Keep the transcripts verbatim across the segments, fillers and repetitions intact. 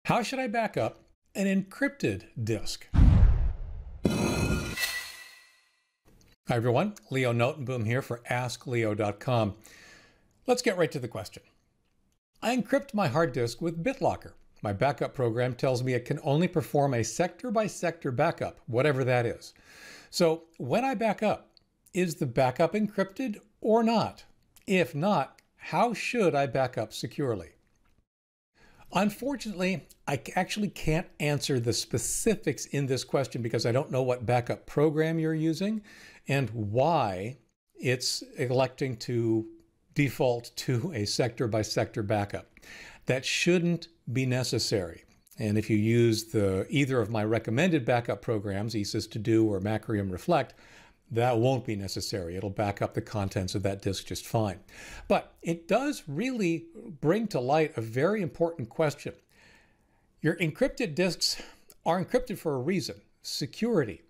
How should I back up an encrypted disk? Hi everyone, Leo Notenboom here for ask leo dot com. Let's get right to the question. I encrypt my hard disk with BitLocker. My backup program tells me it can only perform a sector-by-sector backup, whatever that is. So when I back up, is the backup encrypted or not? If not, how should I back up securely? Unfortunately, I actually can't answer the specifics in this question because I don't know what backup program you're using and why it's electing to default to a sector-by-sector backup. That shouldn't be necessary. And if you use the either of my recommended backup programs, E S Y S To Do or Macrium Reflect, that won't be necessary. It'll back up the contents of that disk just fine. But it does really bring to light a very important question. Your encrypted disks are encrypted for a reason, security.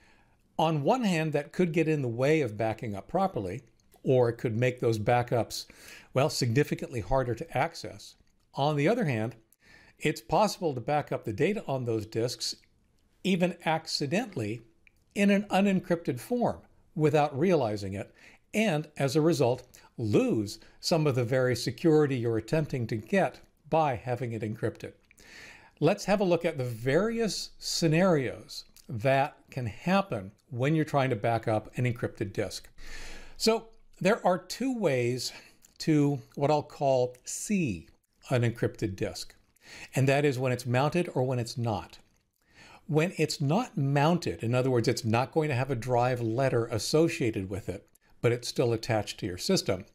On one hand, that could get in the way of backing up properly, or it could make those backups, well, significantly harder to access. On the other hand, it's possible to back up the data on those disks, even accidentally, in an unencrypted form without realizing it, and as a result, lose some of the very security you're attempting to get by having it encrypted. Let's have a look at the various scenarios that can happen when you're trying to back up an encrypted disk. So there are two ways to what I'll call see an encrypted disk, and that is when it's mounted or when it's not. When it's not mounted, in other words, it's not going to have a drive letter associated with it, but it's still attached to your system,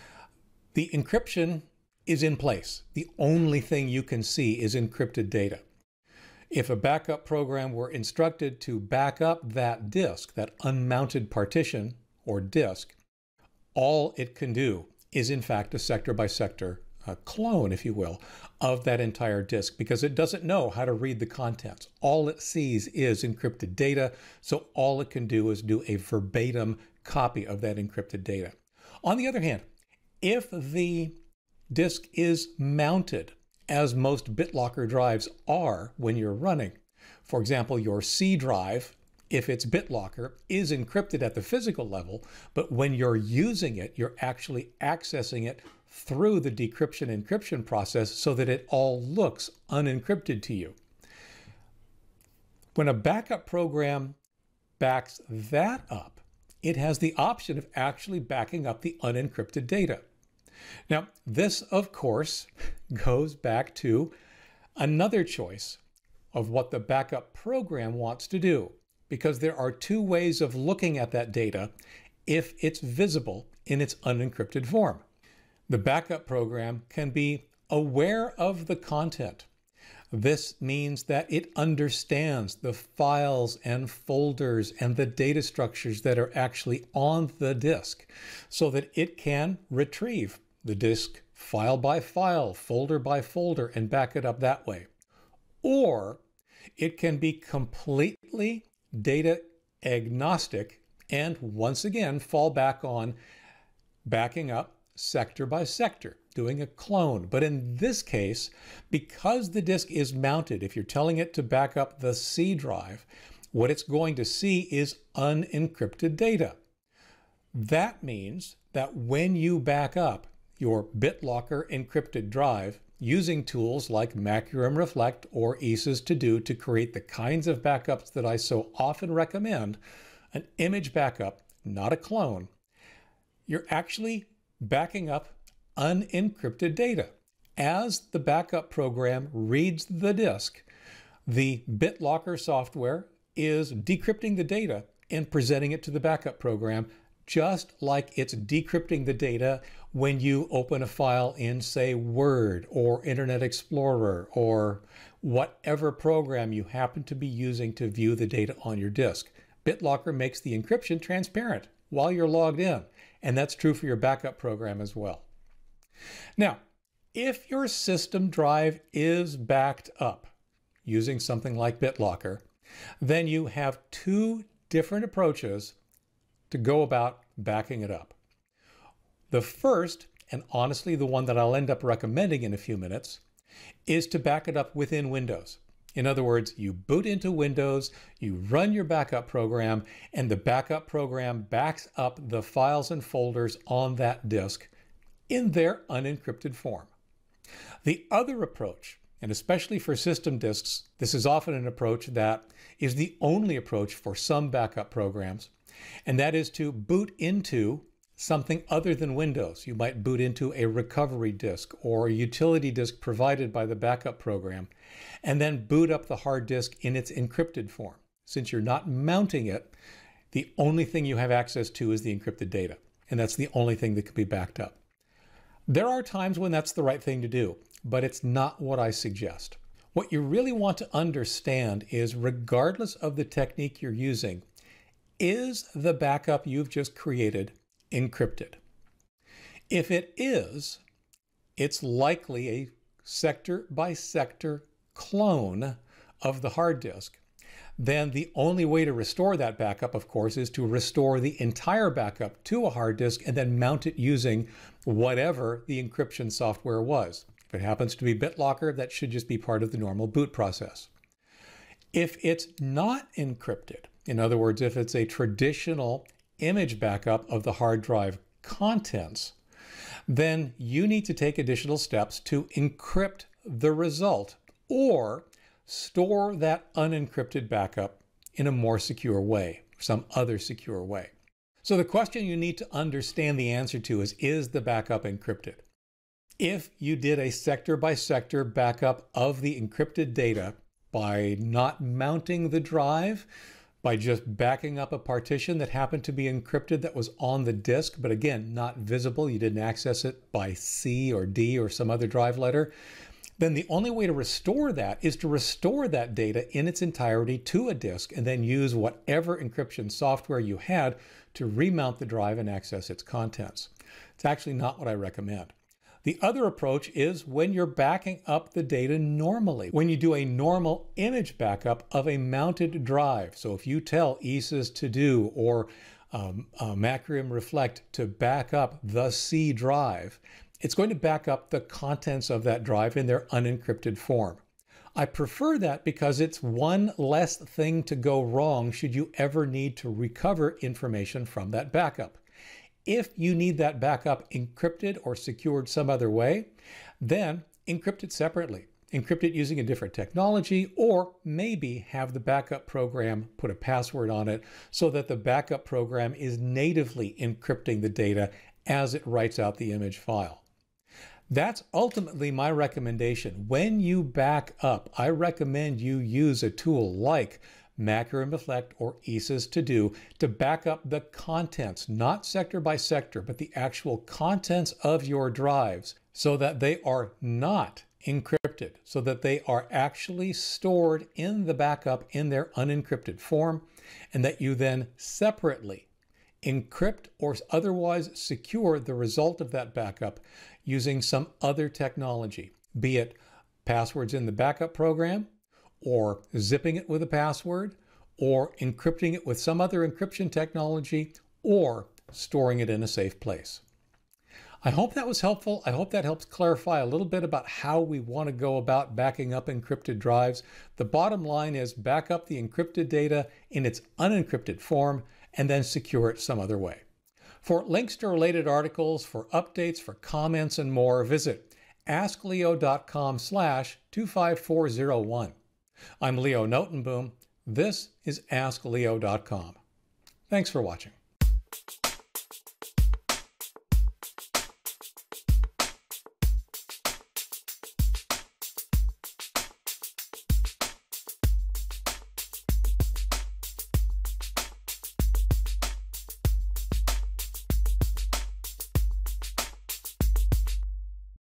the encryption is in place. The only thing you can see is encrypted data. If a backup program were instructed to back up that disk, that unmounted partition or disk, all it can do is in fact a sector-by-sector a clone, if you will, of that entire disk because it doesn't know how to read the contents. All it sees is encrypted data, so all it can do is do a verbatim copy of that encrypted data. On the other hand, if the disk is mounted, as most BitLocker drives are when you're running, for example, your C drive, if it's BitLocker, is encrypted at the physical level, but when you're using it, you're actually accessing it through the decryption encryption process so that it all looks unencrypted to you. When a backup program backs that up, it has the option of actually backing up the unencrypted data. Now, this, of course, goes back to another choice of what the backup program wants to do, because there are two ways of looking at that data if it's visible in its unencrypted form. The backup program can be aware of the content. This means that it understands the files and folders and the data structures that are actually on the disk so that it can retrieve the disk file by file, folder by folder, and back it up that way. Or it can be completely data agnostic and once again fall back on backing up sector by sector, doing a clone. But in this case, because the disk is mounted, if you're telling it to back up the C drive, what it's going to see is unencrypted data. That means that when you back up your BitLocker encrypted drive using tools like Macrium Reflect or E S Y S To Do to create the kinds of backups that I so often recommend, an image backup, not a clone, you're actually backing up unencrypted data. As the backup program reads the disk, the BitLocker software is decrypting the data and presenting it to the backup program, just like it's decrypting the data when you open a file in, say, Word or Internet Explorer or whatever program you happen to be using to view the data on your disk. BitLocker makes the encryption transparent while you're logged in, and that's true for your backup program as well. Now, if your system drive is backed up using something like BitLocker, then you have two different approaches to go about backing it up. The first, and honestly the one that I'll end up recommending in a few minutes, is to back it up within Windows. In other words, you boot into Windows, you run your backup program, and the backup program backs up the files and folders on that disk in their unencrypted form. The other approach, and especially for system disks, this is often an approach that is the only approach for some backup programs, and that is to boot into something other than Windows. You might boot into a recovery disk or a utility disk provided by the backup program, and then boot up the hard disk in its encrypted form. Since you're not mounting it, the only thing you have access to is the encrypted data, and that's the only thing that can be backed up. There are times when that's the right thing to do, but it's not what I suggest. What you really want to understand is, regardless of the technique you're using, is the backup you've just created encrypted? If it is, it's likely a sector by sector clone of the hard disk. Then the only way to restore that backup, of course, is to restore the entire backup to a hard disk and then mount it using whatever the encryption software was. If it happens to be BitLocker, that should just be part of the normal boot process. If it's not encrypted, in other words, if it's a traditional image backup of the hard drive contents, then you need to take additional steps to encrypt the result or store that unencrypted backup in a more secure way, some other secure way. So the question you need to understand the answer to is, is the backup encrypted? If you did a sector by sector backup of the encrypted data by not mounting the drive, by just backing up a partition that happened to be encrypted that was on the disk, but again, not visible, you didn't access it by C or D or some other drive letter, then the only way to restore that is to restore that data in its entirety to a disk and then use whatever encryption software you had to remount the drive and access its contents. It's actually not what I recommend. The other approach is when you're backing up the data normally, when you do a normal image backup of a mounted drive. So if you tell E S Y S to do or um, uh, Macrium Reflect to back up the C drive, it's going to back up the contents of that drive in their unencrypted form. I prefer that because it's one less thing to go wrong should you ever need to recover information from that backup. If you need that backup encrypted or secured some other way, then encrypt it separately. Encrypt it using a different technology, or maybe have the backup program put a password on it so that the backup program is natively encrypting the data as it writes out the image file. That's ultimately my recommendation. When you back up, I recommend you use a tool like Macrium Reflect or E S Y S to do to back up the contents, not sector by sector, but the actual contents of your drives so that they are not encrypted, so that they are actually stored in the backup in their unencrypted form, and that you then separately encrypt or otherwise secure the result of that backup using some other technology, be it passwords in the backup program, or zipping it with a password, or encrypting it with some other encryption technology, or storing it in a safe place. I hope that was helpful. I hope that helps clarify a little bit about how we want to go about backing up encrypted drives. The bottom line is back up the encrypted data in its unencrypted form and then secure it some other way. For links to related articles, for updates, for comments, and more, visit askleo.com slash 25401. I'm Leo Notenboom. This is ask leo dot com. Thanks for watching.